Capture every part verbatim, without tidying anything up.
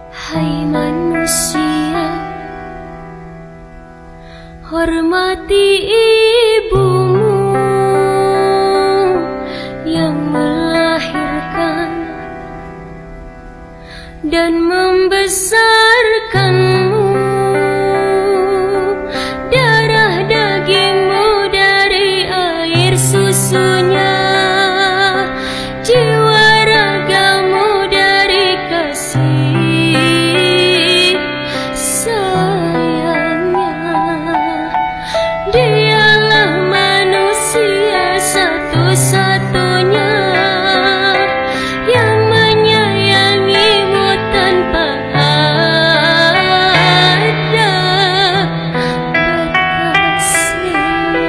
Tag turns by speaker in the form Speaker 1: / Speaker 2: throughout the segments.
Speaker 1: Hai manusia, hormati ibumu yang melahirkan dan membesarkanmu. Darah dagingmu dari air susunya, jiwa ragamu dari kasih sayangnya. Dialah manusia satu-satunya yang menyayangimu tanpa ada batasnya.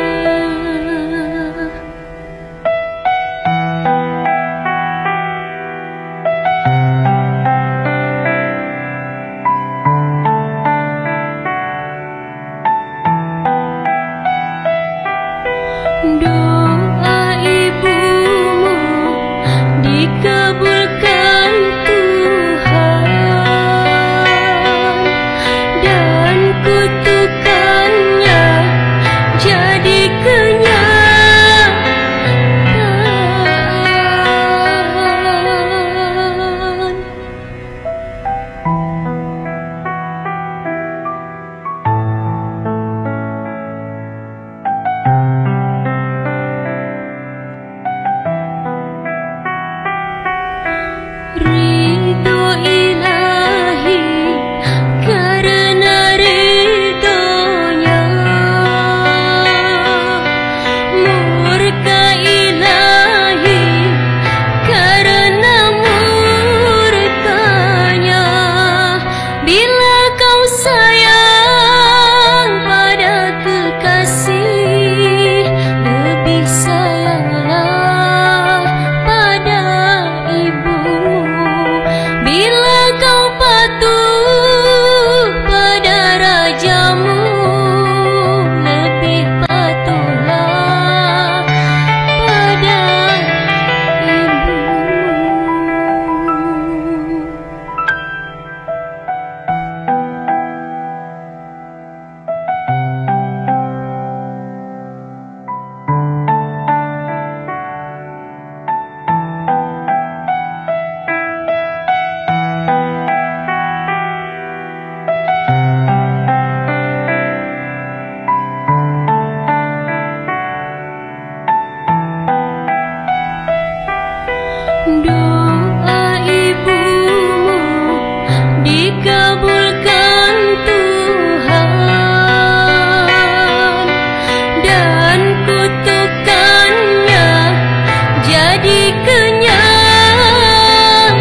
Speaker 1: Doa ibumu dikabulkan Tuhan, dan kutukannya jadi kenyataan. Ridho ilahi, karena ridhonya murka ilahi, karena murkanya. Bila kau sayang pada kekasih, lebih sayanglah pada ibumu. Bila kau patuh pada rajamu, lebih patuhlah pada ibumu. Doa ibumu dikabulkan Tuhan, dan kutukannya jadi kenyataan.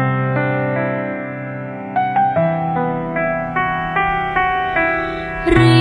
Speaker 1: Ri